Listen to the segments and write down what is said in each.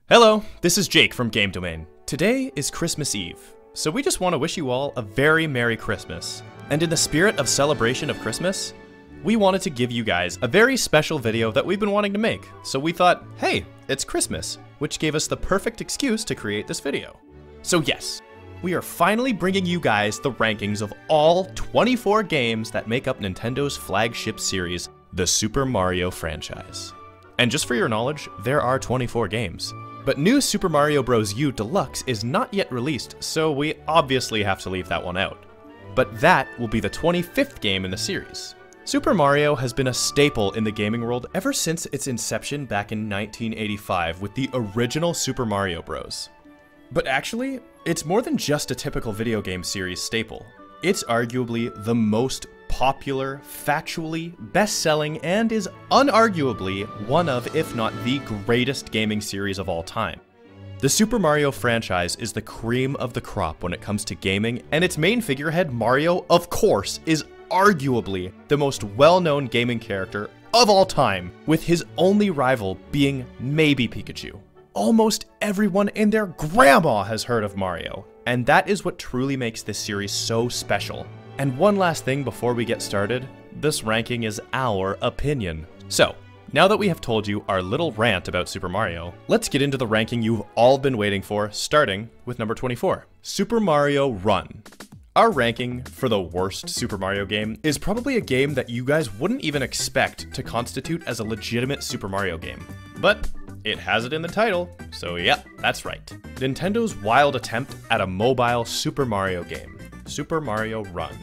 Hello, this is Jake from Game Domain. Today is Christmas Eve, so we just want to wish you all a very Merry Christmas. And in the spirit of celebration of Christmas, we wanted to give you guys a very special video that we've been wanting to make. So we thought, hey, it's Christmas, which gave us the perfect excuse to create this video. So yes, we are finally bringing you guys the rankings of all 24 games that make up Nintendo's flagship series, the Super Mario franchise. And just for your knowledge, there are 24 games. But new Super Mario Bros. U Deluxe is not yet released, so we obviously have to leave that one out. But that will be the 25th game in the series. Super Mario has been a staple in the gaming world ever since its inception back in 1985 with the original Super Mario Bros. But actually, it's more than just a typical video game series staple. It's arguably the most popular, factually, best-selling, and is unarguably one of, if not the greatest gaming series of all time. The Super Mario franchise is the cream of the crop when it comes to gaming, and its main figurehead, Mario, of course, is arguably the most well-known gaming character of all time, with his only rival being maybe Pikachu. Almost everyone and their grandma has heard of Mario, and that is what truly makes this series so special. And one last thing before we get started, this ranking is our opinion. So, now that we have told you our little rant about Super Mario, let's get into the ranking you've all been waiting for, starting with number 24, Super Mario Run. Our ranking for the worst Super Mario game is probably a game that you guys wouldn't even expect to constitute as a legitimate Super Mario game. But it has it in the title, so yeah, that's right. Nintendo's wild attempt at a mobile Super Mario game, Super Mario Run.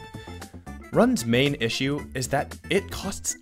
Run's main issue is that it costs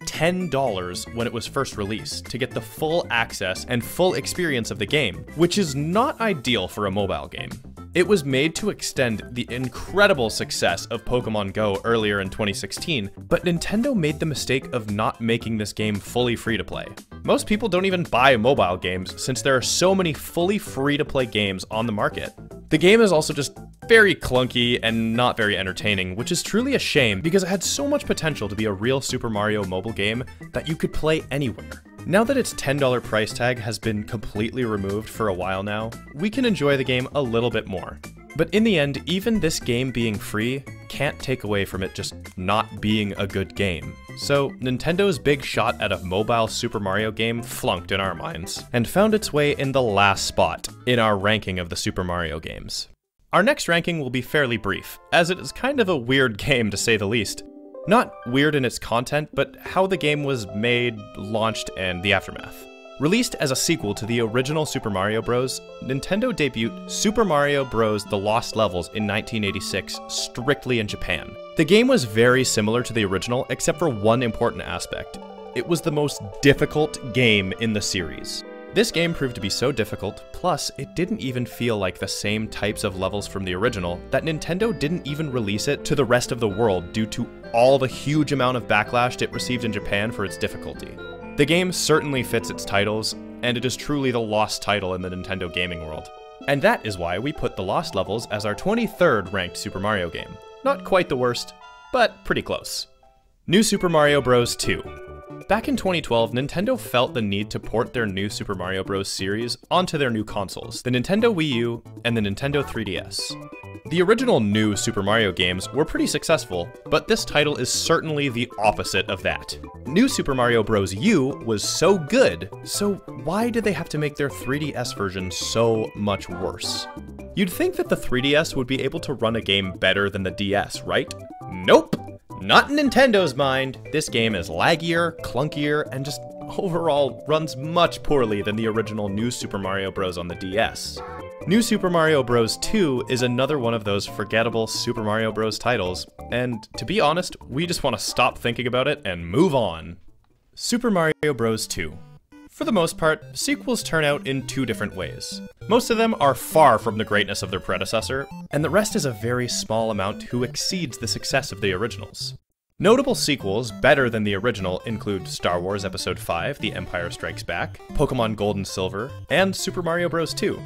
$10 when it was first released to get the full access and full experience of the game, which is not ideal for a mobile game. It was made to extend the incredible success of Pokemon Go earlier in 2016, but Nintendo made the mistake of not making this game fully free-to-play. Most people don't even buy mobile games since there are so many fully free-to-play games on the market. The game is also just very clunky and not very entertaining, which is truly a shame because it had so much potential to be a real Super Mario mobile game that you could play anywhere. Now that its $10 price tag has been completely removed for a while now, we can enjoy the game a little bit more. But in the end, even this game being free can't take away from it just not being a good game. So Nintendo's big shot at a mobile Super Mario game flunked in our minds, and found its way in the last spot in our ranking of the Super Mario games. Our next ranking will be fairly brief, as it is kind of a weird game to say the least. Not weird in its content, but how the game was made, launched, and the aftermath. Released as a sequel to the original Super Mario Bros., Nintendo debuted Super Mario Bros. The Lost Levels in 1986 strictly in Japan. The game was very similar to the original except for one important aspect. It was the most difficult game in the series. This game proved to be so difficult, plus it didn't even feel like the same types of levels from the original, that Nintendo didn't even release it to the rest of the world due to all the huge amount of backlash it received in Japan for its difficulty. The game certainly fits its titles, and it is truly the lost title in the Nintendo gaming world. And that is why we put The Lost Levels as our 23rd ranked Super Mario game. Not quite the worst, but pretty close. New Super Mario Bros. 2. Back in 2012, Nintendo felt the need to port their new Super Mario Bros. Series onto their new consoles, the Nintendo Wii U and the Nintendo 3DS. The original new Super Mario games were pretty successful, but this title is certainly the opposite of that. New Super Mario Bros. U was so good, so why did they have to make their 3DS version so much worse? You'd think that the 3DS would be able to run a game better than the DS, right? Nope! Not in Nintendo's mind. This game is laggier, clunkier, and just overall runs much poorly than the original New Super Mario Bros. On the DS. New Super Mario Bros. 2 is another one of those forgettable Super Mario Bros. Titles, and to be honest, we just want to stop thinking about it and move on. Super Mario Bros. 2. For the most part, sequels turn out in two different ways. Most of them are far from the greatness of their predecessor, and the rest is a very small amount who exceeds the success of the originals. Notable sequels better than the original include Star Wars Episode 5, The Empire Strikes Back, Pokemon Gold and Silver, and Super Mario Bros. 2.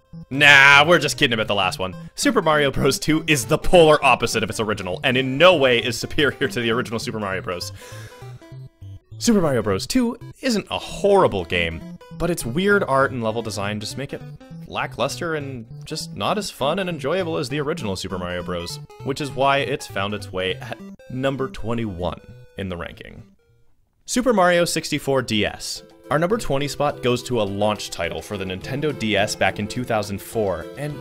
Nah, we're just kidding about the last one. Super Mario Bros. 2 is the polar opposite of its original, and in no way is superior to the original Super Mario Bros. Super Mario Bros. 2 isn't a horrible game, but its weird art and level design just make it lackluster and just not as fun and enjoyable as the original Super Mario Bros., which is why it's found its way at number 21 in the ranking. Super Mario 64 DS. Our number 20 spot goes to a launch title for the Nintendo DS back in 2004, and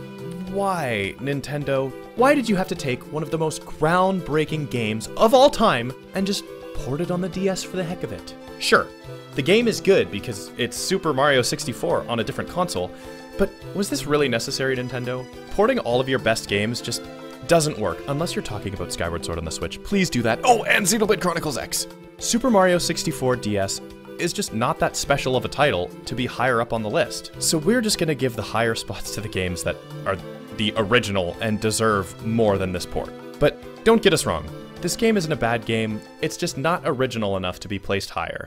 why, Nintendo? Why did you have to take one of the most groundbreaking games of all time and just port it on the DS for the heck of it? Sure, the game is good because it's Super Mario 64 on a different console, but was this really necessary, Nintendo? Porting all of your best games just doesn't work unless you're talking about Skyward Sword on the Switch. Please do that. Oh, and Xenoblade Chronicles X. Super Mario 64 DS is just not that special of a title to be higher up on the list. So we're just gonna give the higher spots to the games that are the original and deserve more than this port. But don't get us wrong, this game isn't a bad game, it's just not original enough to be placed higher.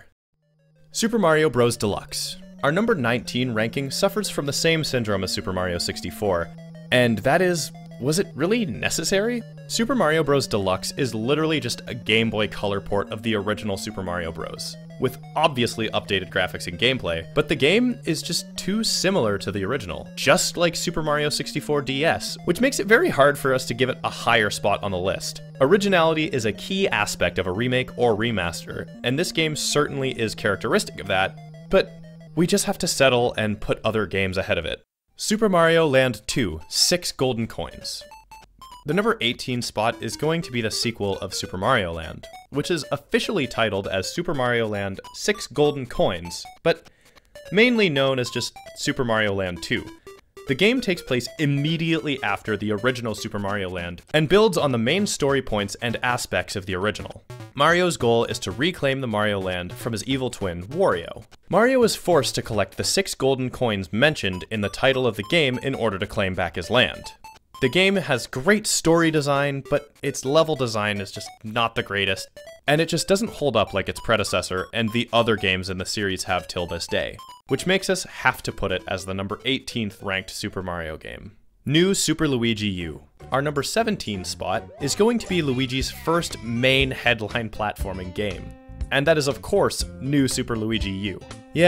Super Mario Bros. Deluxe. Our number 19 ranking suffers from the same syndrome as Super Mario 64, and that is, was it really necessary? Super Mario Bros. Deluxe is literally just a Game Boy Color port of the original Super Mario Bros., with obviously updated graphics and gameplay, but the game is just too similar to the original, just like Super Mario 64 DS, which makes it very hard for us to give it a higher spot on the list. Originality is a key aspect of a remake or remaster, and this game certainly is characteristic of that, but we just have to settle and put other games ahead of it. Super Mario Land 2, 6 golden coins. The number 18 spot is going to be the sequel of Super Mario Land, which is officially titled as Super Mario Land 6 Golden Coins, but mainly known as just Super Mario Land 2. The game takes place immediately after the original Super Mario Land and builds on the main story points and aspects of the original. Mario's goal is to reclaim the Mario Land from his evil twin, Wario. Mario is forced to collect the 6 golden coins mentioned in the title of the game in order to claim back his land. The game has great story design, but its level design is just not the greatest, and it just doesn't hold up like its predecessor and the other games in the series have till this day, which makes us have to put it as the number 18th ranked Super Mario game. New Super Luigi U. Our number 17 spot is going to be Luigi's first main headline platforming game. And that is, of course, New Super Luigi U.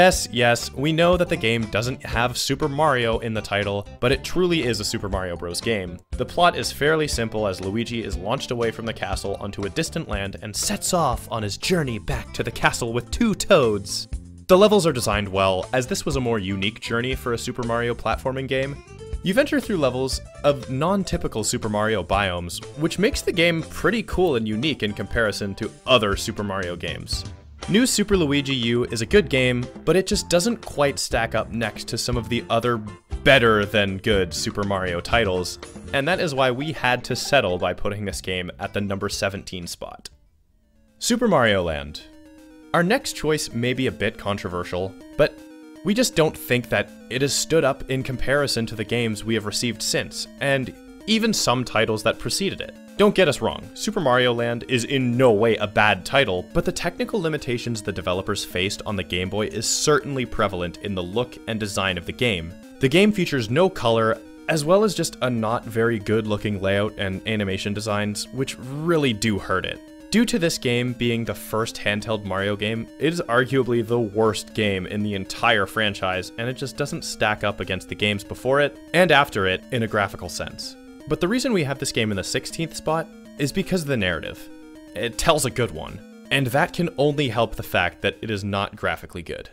Yes, we know that the game doesn't have Super Mario in the title, but it truly is a Super Mario Bros. Game. The plot is fairly simple as Luigi is launched away from the castle onto a distant land and sets off on his journey back to the castle with 2 toads. The levels are designed well, as this was a more unique journey for a Super Mario platforming game. You venture through levels of non-typical Super Mario biomes, which makes the game pretty cool and unique in comparison to other Super Mario games. New Super Luigi U is a good game, but it just doesn't quite stack up next to some of the other better than good Super Mario titles, and that is why we had to settle by putting this game at the number 17 spot. Super Mario Land. Our next choice may be a bit controversial, but we just don't think that it has stood up in comparison to the games we have received since, and even some titles that preceded it. Don't get us wrong, Super Mario Land is in no way a bad title, but the technical limitations the developers faced on the Game Boy is certainly prevalent in the look and design of the game. The game features no color, as well as just a not very good looking layout and animation designs, which really do hurt it. Due to this game being the first handheld Mario game, it is arguably the worst game in the entire franchise, and it just doesn't stack up against the games before it and after it in a graphical sense. But the reason we have this game in the 16th spot is because of the narrative. It tells a good one, and that can only help the fact that it is not graphically good.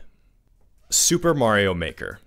Super Mario Maker.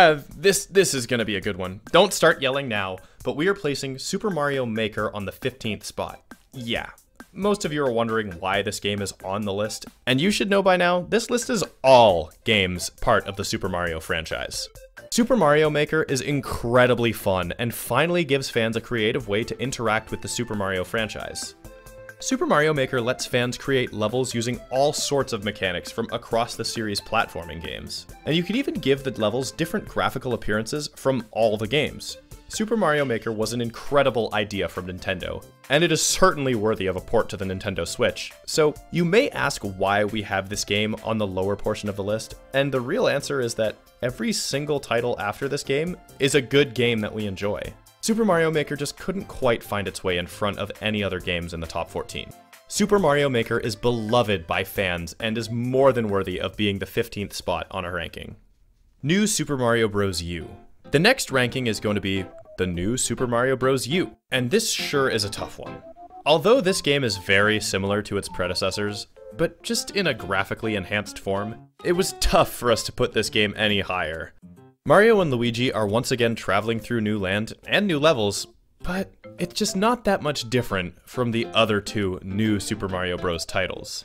This is gonna be a good one. Don't start yelling now, but we are placing Super Mario Maker on the 15th spot. Yeah. Most of you are wondering why this game is on the list, and you should know by now, this list is all games part of the Super Mario franchise. Super Mario Maker is incredibly fun and finally gives fans a creative way to interact with the Super Mario franchise. Super Mario Maker lets fans create levels using all sorts of mechanics from across the series' platforming games, and you can even give the levels different graphical appearances from all the games. Super Mario Maker was an incredible idea from Nintendo, and it is certainly worthy of a port to the Nintendo Switch. So you may ask why we have this game on the lower portion of the list, and the real answer is that every single title after this game is a good game that we enjoy. Super Mario Maker just couldn't quite find its way in front of any other games in the top 14. Super Mario Maker is beloved by fans and is more than worthy of being the 15th spot on our ranking. New Super Mario Bros. U. The next ranking is going to be the New Super Mario Bros. U, and this sure is a tough one. Although this game is very similar to its predecessors, but just in a graphically enhanced form, it was tough for us to put this game any higher. Mario and Luigi are once again traveling through new land and new levels, but it's just not that much different from the other two New Super Mario Bros. Titles.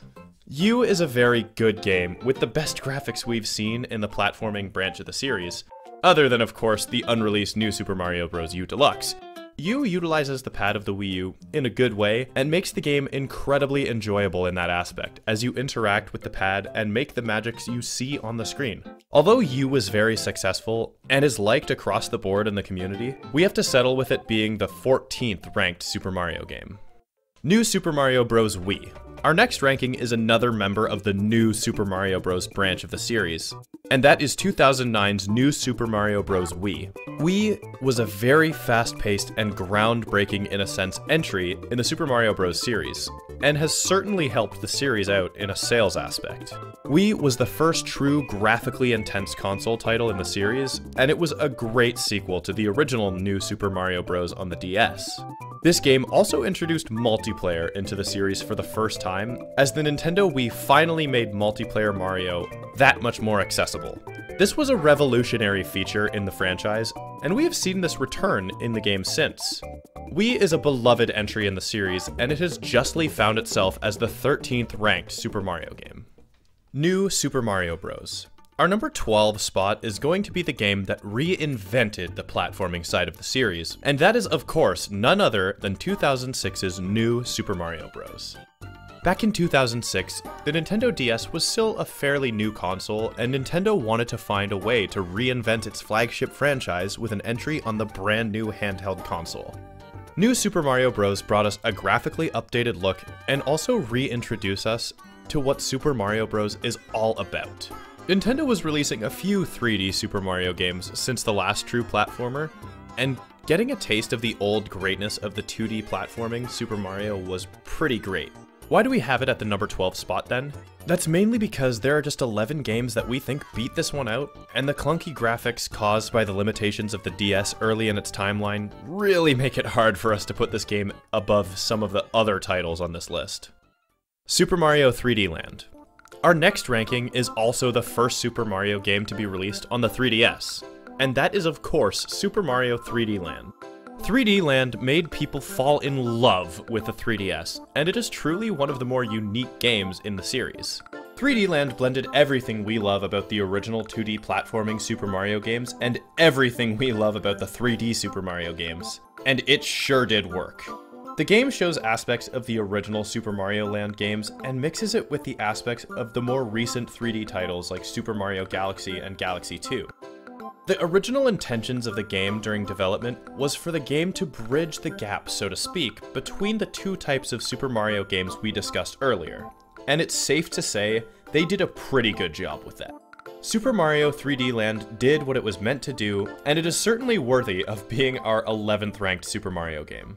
U is a very good game with the best graphics we've seen in the platforming branch of the series, other than of course the unreleased New Super Mario Bros. U Deluxe. U utilizes the pad of the Wii U in a good way and makes the game incredibly enjoyable in that aspect as you interact with the pad and make the magics you see on the screen. Although U was very successful and is liked across the board in the community, we have to settle with it being the 14th ranked Super Mario game. New Super Mario Bros. Wii. Our next ranking is another member of the New Super Mario Bros. Branch of the series, and that is 2009's New Super Mario Bros. Wii. Wii was a very fast-paced and groundbreaking, in a sense, entry in the Super Mario Bros. Series, and has certainly helped the series out in a sales aspect. Wii was the first true graphically intense console title in the series, and it was a great sequel to the original New Super Mario Bros. On the DS. This game also introduced multiplayer into the series for the first time, as the Nintendo Wii finally made multiplayer Mario that much more accessible. This was a revolutionary feature in the franchise, and we have seen this return in the game since. Wii is a beloved entry in the series, and it has justly found itself as the 13th ranked Super Mario game. New Super Mario Bros. Our number 12 spot is going to be the game that reinvented the platforming side of the series, and that is of course none other than 2006's New Super Mario Bros. Back in 2006, the Nintendo DS was still a fairly new console, and Nintendo wanted to find a way to reinvent its flagship franchise with an entry on the brand new handheld console. New Super Mario Bros. Brought us a graphically updated look and also reintroduced us to what Super Mario Bros. Is all about. Nintendo was releasing a few 3D Super Mario games since the last true platformer, and getting a taste of the old greatness of the 2D platforming Super Mario was pretty great. Why do we have it at the number 12 spot then? That's mainly because there are just 11 games that we think beat this one out, and the clunky graphics caused by the limitations of the DS early in its timeline really make it hard for us to put this game above some of the other titles on this list. Super Mario 3D Land. Our next ranking is also the first Super Mario game to be released on the 3DS, and that is of course Super Mario 3D Land. 3D Land made people fall in love with the 3DS, and it is truly one of the more unique games in the series. 3D Land blended everything we love about the original 2D platforming Super Mario games and everything we love about the 3D Super Mario games, and it sure did work. The game shows aspects of the original Super Mario Land games and mixes it with the aspects of the more recent 3D titles like Super Mario Galaxy and Galaxy 2. The original intentions of the game during development was for the game to bridge the gap, so to speak, between the two types of Super Mario games we discussed earlier, and it's safe to say they did a pretty good job with that. Super Mario 3D Land did what it was meant to do, and it is certainly worthy of being our 11th ranked Super Mario game.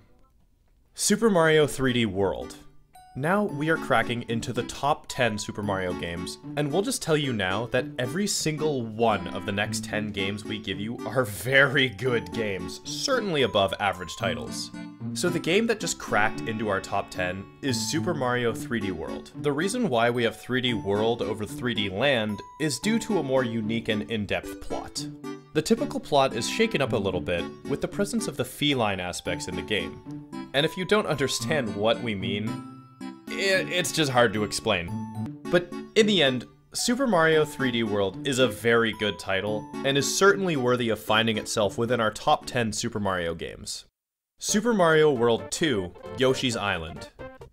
Super Mario 3D World. Now we are cracking into the top 10 Super Mario games, and we'll just tell you now that every single one of the next 10 games we give you are very good games, certainly above average titles. So the game that just cracked into our top 10 is Super Mario 3D World. The reason why we have 3D World over 3D Land is due to a more unique and in-depth plot. The typical plot is shaken up a little bit with the presence of the feline aspects in the game. And if you don't understand what we mean, it's just hard to explain. But in the end, Super Mario 3D World is a very good title, and is certainly worthy of finding itself within our top 10 Super Mario games. Super Mario World 2, Yoshi's Island.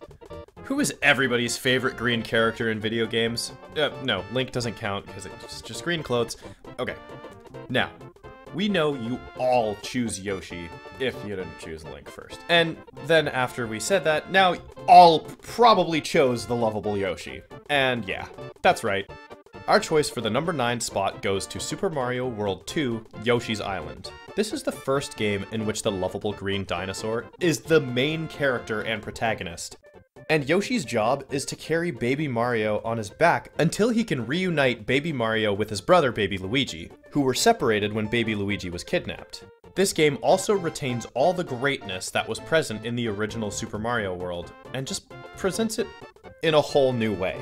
Who is everybody's favorite green character in video games? No, Link doesn't count because it's just green clothes. Okay, now, we know you all choose Yoshi if you didn't choose Link first. And then after we said that, now all probably chose the lovable Yoshi. And yeah, that's right. Our choice for the number 9 spot goes to Super Mario World 2, Yoshi's Island. This is the first game in which the lovable green dinosaur is the main character and protagonist. And Yoshi's job is to carry Baby Mario on his back until he can reunite Baby Mario with his brother Baby Luigi, who were separated when baby Luigi was kidnapped. This game also retains all the greatness that was present in the original Super Mario world, and just presents it in a whole new way.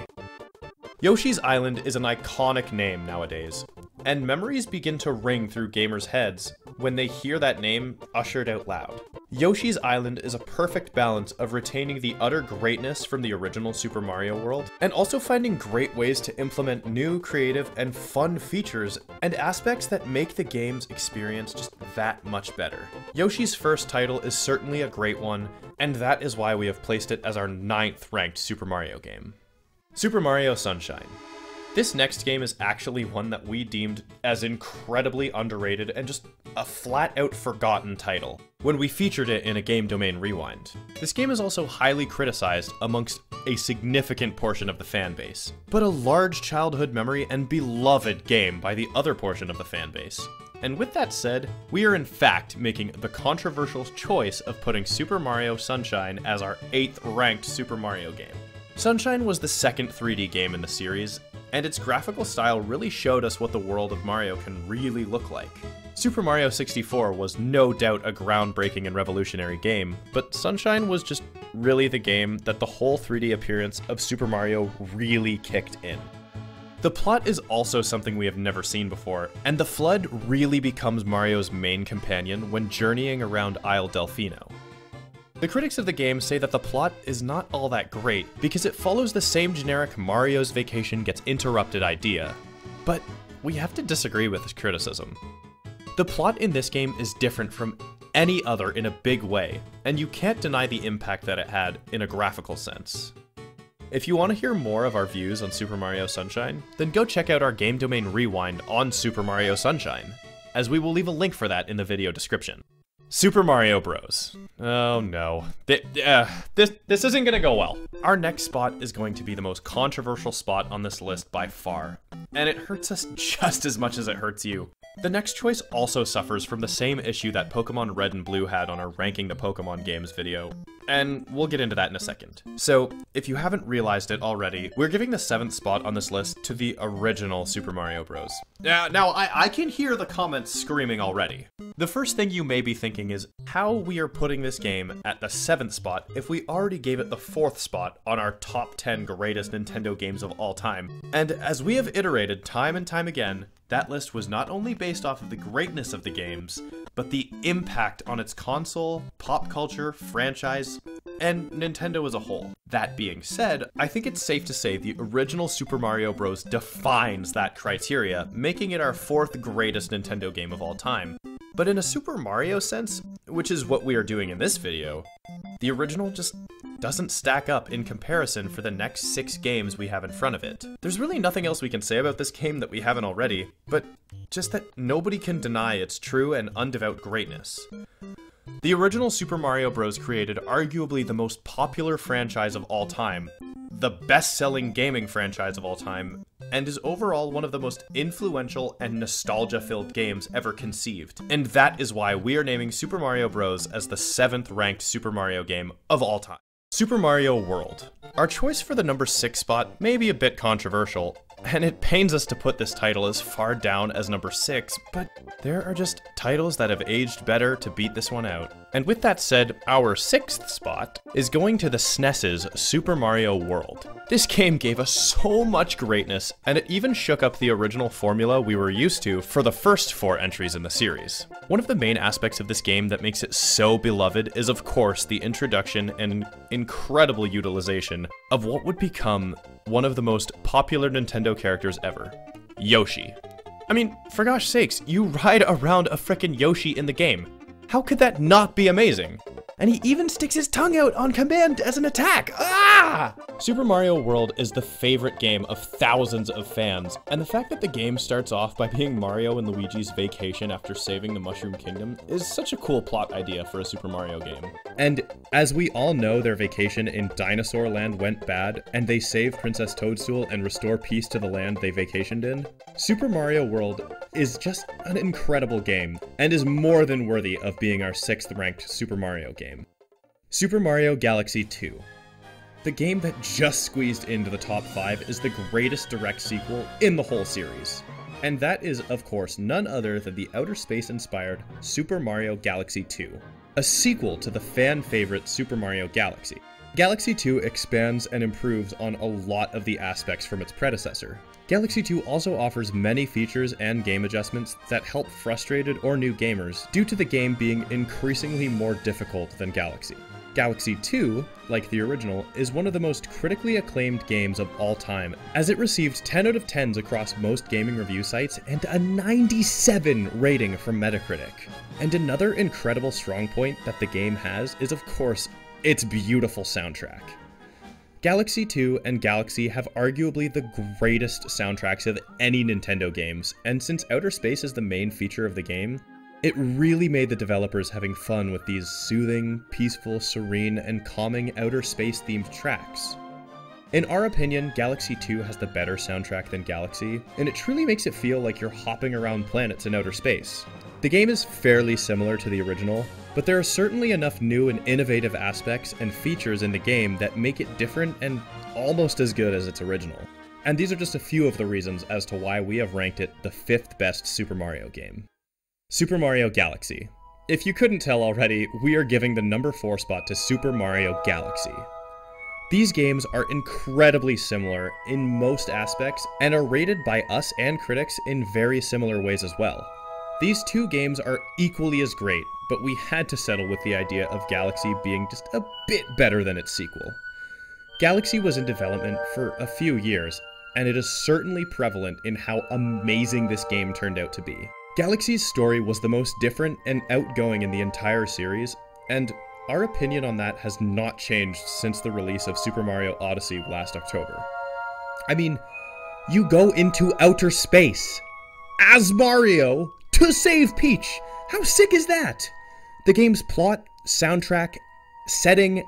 Yoshi's Island is an iconic name nowadays, and memories begin to ring through gamers' heads when they hear that name ushered out loud. Yoshi's Island is a perfect balance of retaining the utter greatness from the original Super Mario world, and also finding great ways to implement new, creative, and fun features and aspects that make the game's experience just that much better. Yoshi's first title is certainly a great one, and that is why we have placed it as our 9th ranked Super Mario game. Super Mario Sunshine. This next game is actually one that we deemed as incredibly underrated and just a flat-out forgotten title when we featured it in a Game Domain Rewind. This game is also highly criticized amongst a significant portion of the fan base, but a large childhood memory and beloved game by the other portion of the fan base. And with that said, we are in fact making the controversial choice of putting Super Mario Sunshine as our 8th ranked Super Mario game. Sunshine was the second 3D game in the series, and its graphical style really showed us what the world of Mario can really look like. Super Mario 64 was no doubt a groundbreaking and revolutionary game, but Sunshine was just really the game that the whole 3D appearance of Super Mario really kicked in. The plot is also something we have never seen before, and the Flood really becomes Mario's main companion when journeying around Isle Delfino. The critics of the game say that the plot is not all that great because it follows the same generic Mario's Vacation Gets Interrupted idea, but we have to disagree with this criticism. The plot in this game is different from any other in a big way, and you can't deny the impact that it had in a graphical sense. If you want to hear more of our views on Super Mario Sunshine, then go check out our Game Domain Rewind on Super Mario Sunshine, as we will leave a link for that in the video description. Super Mario Bros. Oh no. This isn't gonna go well. Our next spot is going to be the most controversial spot on this list by far, and it hurts us just as much as it hurts you. The next choice also suffers from the same issue that Pokemon Red and Blue had on our Ranking the Pokemon Games video, and we'll get into that in a second. So, if you haven't realized it already, we're giving the 7th spot on this list to the original Super Mario Bros. Now, I can hear the comments screaming already. The first thing you may be thinking is how we are putting this game at the 7th spot if we already gave it the 4th spot on our top 10 greatest Nintendo games of all time. And as we have iterated time and time again, that list was not only based off of the greatness of the games, but the impact on its console, pop culture, franchise, and Nintendo as a whole. That being said, I think it's safe to say the original Super Mario Bros. Defines that criteria, making it our 4th greatest Nintendo game of all time. But in a Super Mario sense, which is what we are doing in this video, the original just doesn't stack up in comparison for the next 6 games we have in front of it. There's really nothing else we can say about this game that we haven't already, but just that nobody can deny its true and undevout greatness. The original Super Mario Bros. Created arguably the most popular franchise of all time, the best-selling gaming franchise of all time, and is overall one of the most influential and nostalgia-filled games ever conceived. And that is why we are naming Super Mario Bros. As the 7th ranked Super Mario game of all time. Super Mario World. Our choice for the number 6 spot may be a bit controversial, and it pains us to put this title as far down as number 6, but there are just titles that have aged better to beat this one out. And with that said, our 6th spot is going to the SNES's Super Mario World. This game gave us so much greatness, and it even shook up the original formula we were used to for the first 4 entries in the series. One of the main aspects of this game that makes it so beloved is of course the introduction and incredible utilization of what would become one of the most popular Nintendo characters ever, Yoshi. I mean, for gosh sakes, you ride around a frickin' Yoshi in the game. How could that not be amazing? And he even sticks his tongue out on command as an attack! Ah! Super Mario World is the favorite game of thousands of fans, and the fact that the game starts off by being Mario and Luigi's vacation after saving the Mushroom Kingdom is such a cool plot idea for a Super Mario game. And as we all know, their vacation in Dinosaur Land went bad, and they save Princess Toadstool and restore peace to the land they vacationed in. Super Mario World is just an incredible game, and is more than worthy of being our 6th ranked Super Mario game. Super Mario Galaxy 2. The game that just squeezed into the top 5 is the greatest direct sequel in the whole series. And that is, of course, none other than the outer space-inspired Super Mario Galaxy 2, a sequel to the fan-favorite Super Mario Galaxy. Galaxy 2 expands and improves on a lot of the aspects from its predecessor. Galaxy 2 also offers many features and game adjustments that help frustrated or new gamers due to the game being increasingly more difficult than Galaxy. Galaxy 2, like the original, is one of the most critically acclaimed games of all time, as it received 10 out of 10s across most gaming review sites and a 97 rating from Metacritic. And another incredible strong point that the game has is, of course, its beautiful soundtrack. Galaxy 2 and Galaxy have arguably the greatest soundtracks of any Nintendo games, and since outer space is the main feature of the game, it really made the developers having fun with these soothing, peaceful, serene, and calming outer space-themed tracks. In our opinion, Galaxy 2 has the better soundtrack than Galaxy, and it truly makes it feel like you're hopping around planets in outer space. The game is fairly similar to the original, but there are certainly enough new and innovative aspects and features in the game that make it different and almost as good as its original. And these are just a few of the reasons as to why we have ranked it the 5th best Super Mario game. Super Mario Galaxy. If you couldn't tell already, we are giving the number 4 spot to Super Mario Galaxy. These games are incredibly similar in most aspects and are rated by us and critics in very similar ways as well. These two games are equally as great, but we had to settle with the idea of Galaxy being just a bit better than its sequel. Galaxy was in development for a few years, and it is certainly prevalent in how amazing this game turned out to be. Galaxy's story was the most different and outgoing in the entire series, and our opinion on that has not changed since the release of Super Mario Odyssey last October. I mean, you go into outer space as Mario to save Peach! How sick is that? The game's plot, soundtrack, setting,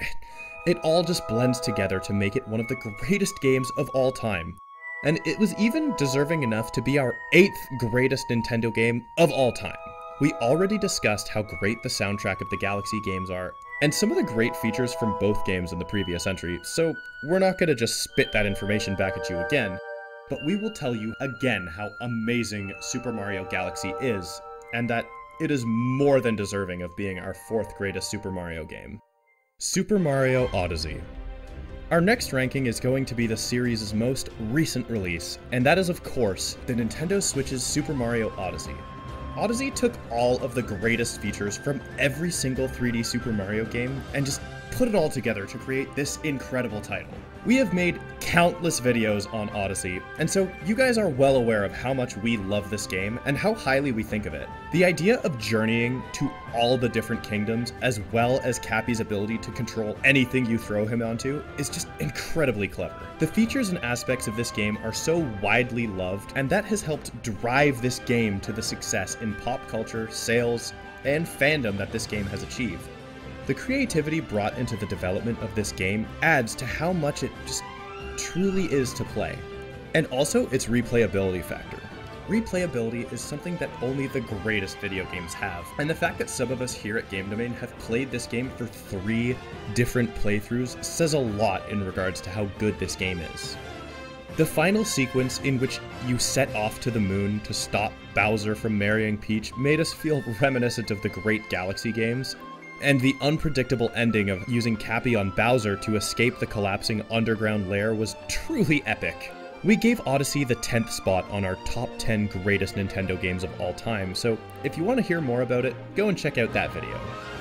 it all just blends together to make it one of the greatest games of all time. And it was even deserving enough to be our 8th greatest Nintendo game of all time. We already discussed how great the soundtrack of the Galaxy games are, and some of the great features from both games in the previous entry, so we're not going to just spit that information back at you again, but we will tell you again how amazing Super Mario Galaxy is, and that it is more than deserving of being our 4th greatest Super Mario game. Super Mario Odyssey. Our next ranking is going to be the series' most recent release, and that is of course, the Nintendo Switch's Super Mario Odyssey. Odyssey took all of the greatest features from every single 3D Super Mario game and just put it all together to create this incredible title. We have made countless videos on Odyssey, and so you guys are well aware of how much we love this game and how highly we think of it. The idea of journeying to all the different kingdoms, as well as Cappy's ability to control anything you throw him onto, is just incredibly clever. The features and aspects of this game are so widely loved, and that has helped drive this game to the success in pop culture, sales, and fandom that this game has achieved. The creativity brought into the development of this game adds to how much it just truly is to play. And also its replayability factor. Replayability is something that only the greatest video games have, and the fact that some of us here at Game Domain have played this game for 3 different playthroughs says a lot in regards to how good this game is. The final sequence in which you set off to the moon to stop Bowser from marrying Peach made us feel reminiscent of the great Galaxy games, and the unpredictable ending of using Cappy on Bowser to escape the collapsing underground lair was truly epic. We gave Odyssey the 10th spot on our top 10 greatest Nintendo games of all time, so if you want to hear more about it, go and check out that video.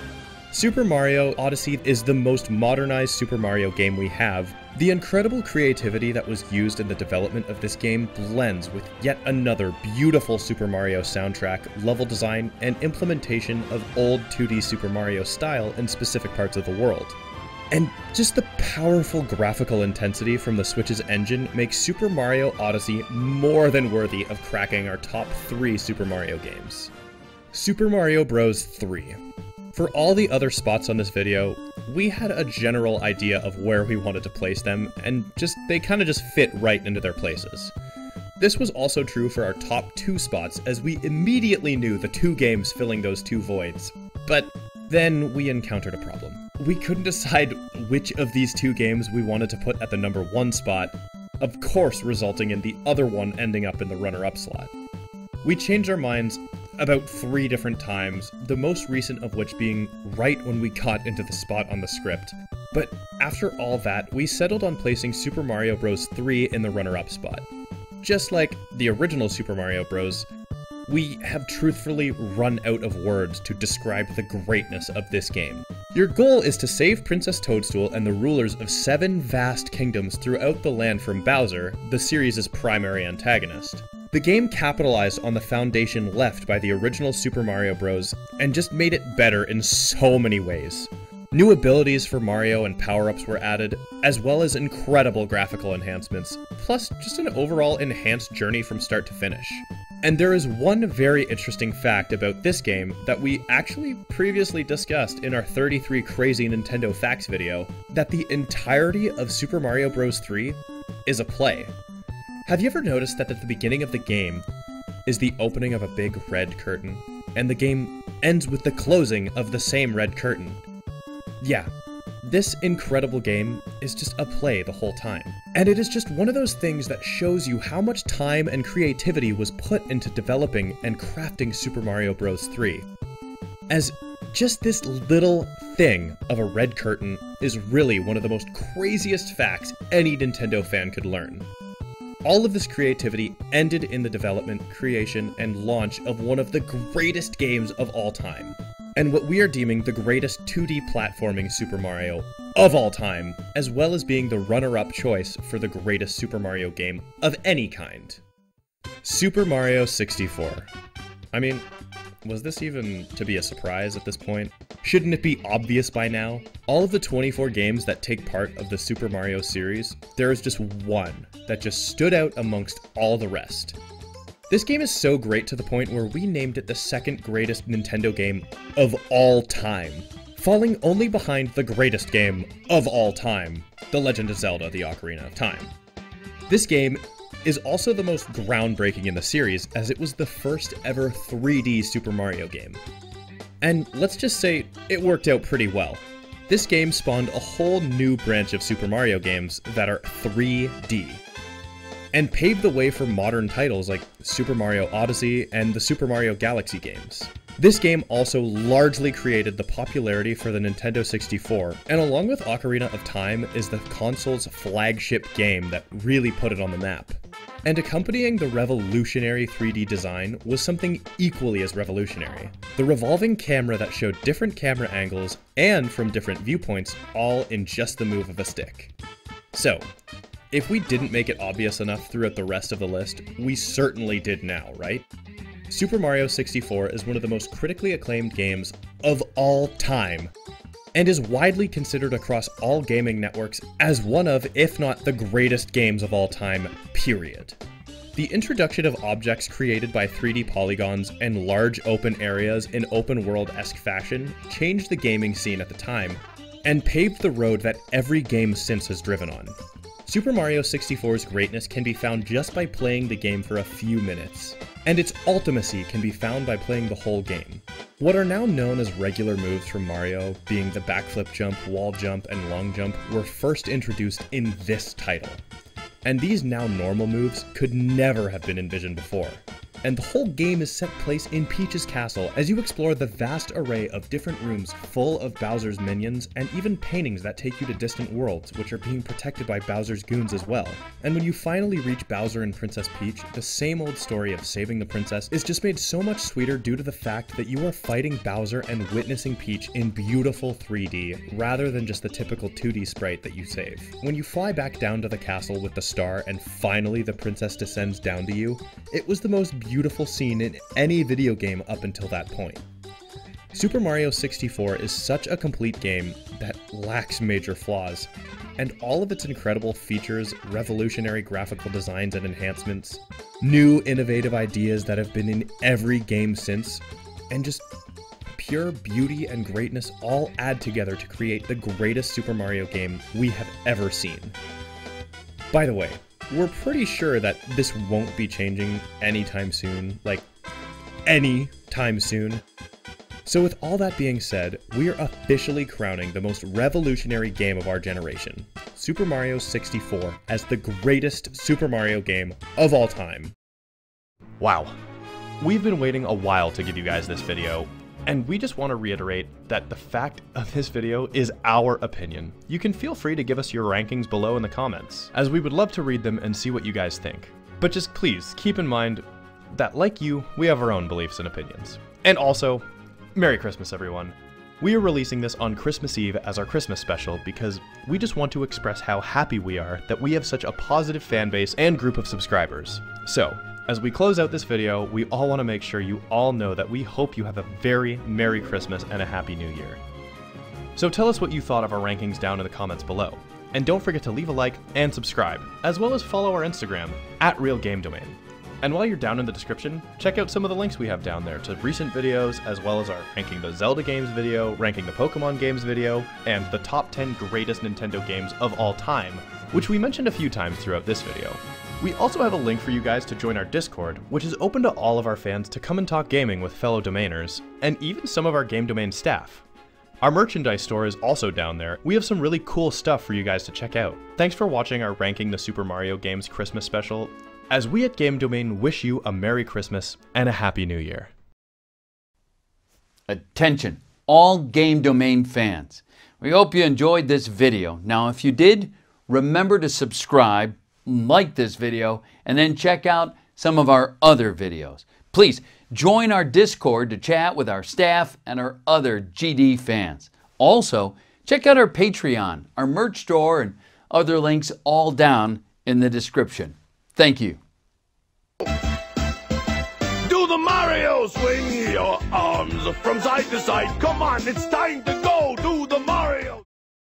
Super Mario Odyssey is the most modernized Super Mario game we have. The incredible creativity that was used in the development of this game blends with yet another beautiful Super Mario soundtrack, level design, and implementation of old 2D Super Mario style in specific parts of the world. And just the powerful graphical intensity from the Switch's engine makes Super Mario Odyssey more than worthy of cracking our top 3 Super Mario games. Super Mario Bros. 3. For all the other spots on this video, we had a general idea of where we wanted to place them, and they kind of just fit right into their places. This was also true for our top 2 spots, as we immediately knew the 2 games filling those 2 voids. But then we encountered a problem. We couldn't decide which of these 2 games we wanted to put at the number 1 spot, of course resulting in the other one ending up in the runner-up slot. We changed our minds about 3 different times, the most recent of which being right when we got into the spot on the script. But after all that, we settled on placing Super Mario Bros. 3 in the runner-up spot. Just like the original Super Mario Bros., we have truthfully run out of words to describe the greatness of this game. Your goal is to save Princess Toadstool and the rulers of 7 vast kingdoms throughout the land from Bowser, the series' primary antagonist. The game capitalized on the foundation left by the original Super Mario Bros. And just made it better in so many ways. New abilities for Mario and power-ups were added, as well as incredible graphical enhancements, plus just an overall enhanced journey from start to finish. And there is one very interesting fact about this game that we actually previously discussed in our 33 Crazy Nintendo Facts video, that the entirety of Super Mario Bros. 3 is a play. Have you ever noticed that at the beginning of the game is the opening of a big red curtain, and the game ends with the closing of the same red curtain? Yeah, this incredible game is just a play the whole time. And it is just one of those things that shows you how much time and creativity was put into developing and crafting Super Mario Bros. 3. As just this little thing of a red curtain is really one of the most craziest facts any Nintendo fan could learn. All of this creativity ended in the development, creation, and launch of one of the greatest games of all time. And what we are deeming the greatest 2D platforming Super Mario of all time, as well as being the runner-up choice for the greatest Super Mario game of any kind. Super Mario 64. I mean, was this even to be a surprise at this point? Shouldn't it be obvious by now? All of the 24 games that take part of the Super Mario series, there is just one that just stood out amongst all the rest. This game is so great to the point where we named it the 2nd greatest Nintendo game of all time, falling only behind the greatest game of all time, The Legend of Zelda: The Ocarina of Time. This game is also the most groundbreaking in the series, as it was the first ever 3D Super Mario game. And let's just say it worked out pretty well. This game spawned a whole new branch of Super Mario games that are 3D. And paved the way for modern titles like Super Mario Odyssey and the Super Mario Galaxy games. This game also largely created the popularity for the Nintendo 64, and along with Ocarina of Time is the console's flagship game that really put it on the map. And accompanying the revolutionary 3D design was something equally as revolutionary. The revolving camera that showed different camera angles and from different viewpoints, all in just the move of a stick. So, if we didn't make it obvious enough throughout the rest of the list, we certainly did now, right? Super Mario 64 is one of the most critically acclaimed games of all time, and is widely considered across all gaming networks as one of, if not the greatest games of all time, period. The introduction of objects created by 3D polygons and large open areas in open world-esque fashion changed the gaming scene at the time, and paved the road that every game since has driven on. Super Mario 64's greatness can be found just by playing the game for a few minutes, and its ultimacy can be found by playing the whole game. What are now known as regular moves from Mario, being the backflip jump, wall jump, and long jump, were first introduced in this title. And these now normal moves could never have been envisioned before. And the whole game is set place in Peach's castle as you explore the vast array of different rooms full of Bowser's minions, and even paintings that take you to distant worlds, which are being protected by Bowser's goons as well. And when you finally reach Bowser and Princess Peach, the same old story of saving the princess is just made so much sweeter due to the fact that you are fighting Bowser and witnessing Peach in beautiful 3D, rather than just the typical 2D sprite that you save. When you fly back down to the castle with the star and finally the princess descends down to you, it was the most beautiful scene in any video game up until that point. Super Mario 64 is such a complete game that lacks major flaws, and all of its incredible features, revolutionary graphical designs and enhancements, new innovative ideas that have been in every game since, and just pure beauty and greatness all add together to create the greatest Super Mario game we have ever seen. By the way, we're pretty sure that this won't be changing anytime soon, like anytime soon. So with all that being said, we are officially crowning the most revolutionary game of our generation, Super Mario 64 as the greatest Super Mario game of all time. Wow. We've been waiting a while to give you guys this video, and we just want to reiterate that the fact of this video is our opinion. You can feel free to give us your rankings below in the comments, as we would love to read them and see what you guys think. But just please keep in mind that, like you, we have our own beliefs and opinions. And also, Merry Christmas, everyone. We are releasing this on Christmas Eve as our Christmas special because we just want to express how happy we are that we have such a positive fan base and group of subscribers. So, as we close out this video, we all want to make sure you all know that we hope you have a very Merry Christmas and a Happy New Year. So tell us what you thought of our rankings down in the comments below. And don't forget to leave a like and subscribe, as well as follow our Instagram, @RealGameDomain. And while you're down in the description, check out some of the links we have down there to recent videos, as well as our Ranking the Zelda Games video, Ranking the Pokemon Games video, and the top 10 greatest Nintendo games of all time, which we mentioned a few times throughout this video. We also have a link for you guys to join our Discord, which is open to all of our fans to come and talk gaming with fellow domainers, and even some of our Game Domain staff. Our merchandise store is also down there. We have some really cool stuff for you guys to check out. Thanks for watching our Ranking the Super Mario Games Christmas special, as we at Game Domain wish you a Merry Christmas and a Happy New Year. Attention, all Game Domain fans. We hope you enjoyed this video. Now, if you did, remember to subscribe, like this video, and then check out some of our other videos. Please join our Discord to chat with our staff and our other GD fans. Also, check out our Patreon, our merch store, and other links all down in the description. Thank you. Do the Mario swing your arms from side to side. Come on, it's time to go. Do the Mario.